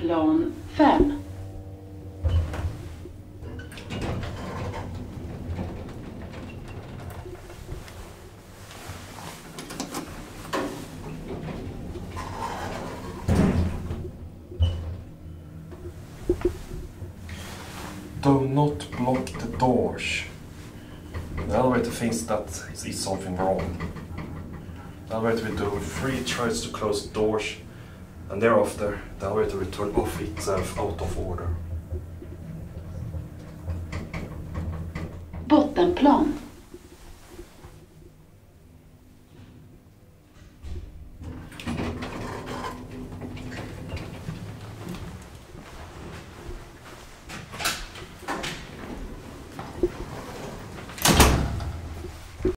plan 5. Do not block the doors. The elevator thinks that is something wrong. The elevator will do 3 tries to close the doors, and thereafter the elevator will turn off itself out of order. Bottenplan